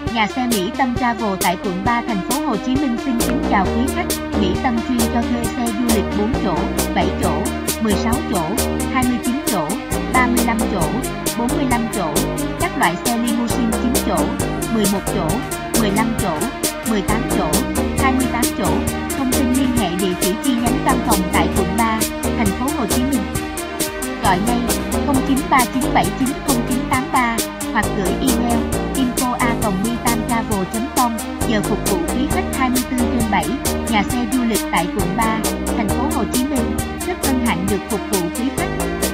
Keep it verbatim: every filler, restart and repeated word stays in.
Nhà xe Mỹ Tâm Travel tại quận ba thành phố Hồ Chí Minh xin kính chào quý khách. Mỹ Tâm chuyên cho thuê xe du lịch bốn chỗ, bảy chỗ, mười sáu chỗ, hai mươi chín chỗ, ba mươi lăm chỗ, bốn mươi lăm chỗ, các loại xe limousine chín chỗ, mười một chỗ, mười lăm chỗ, mười tám chỗ, hai mươi tám chỗ. Thông tin liên hệ địa chỉ chi nhánh văn phòng tại quận ba, thành phố Hồ Chí Minh. Gọi ngay không chín ba chín bảy chín không chín tám ba hoặc gửi email info a còng mitamtravel chấm com. Giờ phục vụ quý khách hai mươi tư trên bảy. Nhà xe du lịch tại quận ba, thành phố Hồ Chí Minh. Rất hân hạnh được phục vụ quý khách.